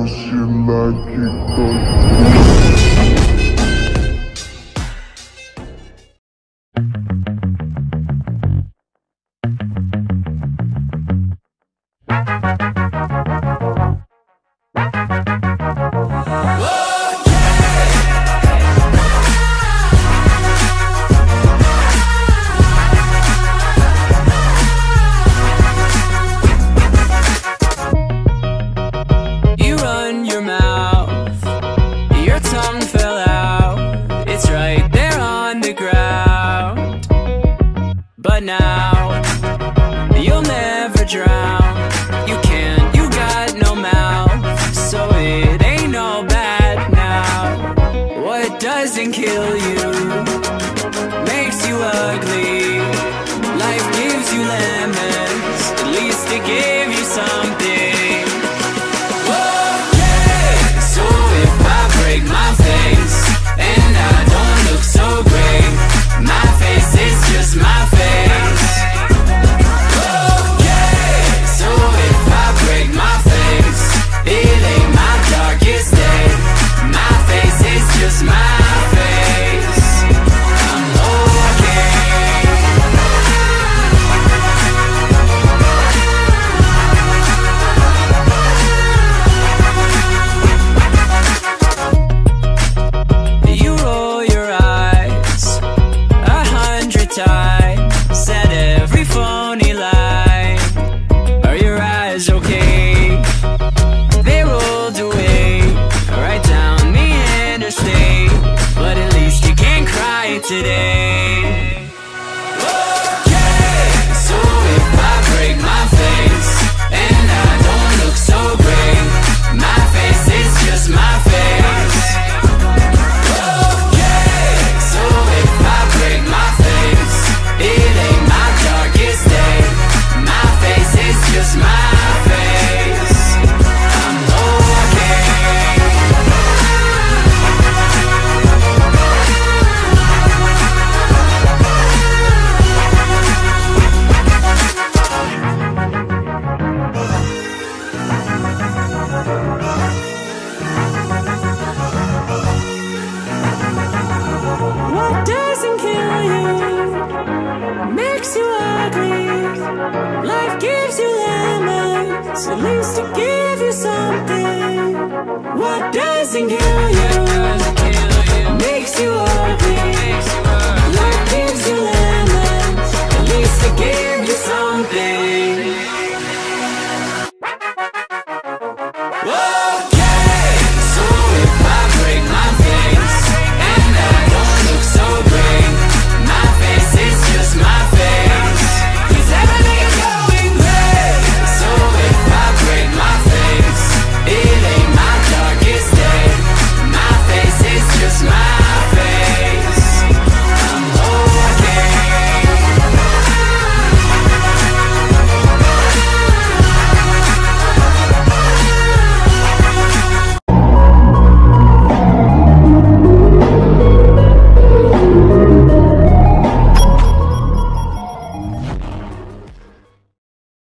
shit like it goes. But now, you'll never drown. You can't, you got no mouth, so it ain't all bad now. What doesn't kill you makes you ugly. Life gives you lemons, at least it gave you something. Okay, so if I break my face and I don't look so great, my face is just my face. Said every phony lie. Are your eyes okay? They rolled away right down the interstate, but at least you can't cry today. Okay, so if I break my face and I don't look so great, my face is just my face. Okay, so if I break my face, it ain't my darkest day. My face is just my face. I'm okay. What doesn't kill you makes you ugly. Life gives you lemons, at least it gives you something. What doesn't kill you makes you ugly. Life gives you lemons, at least it gives you something. Whoa!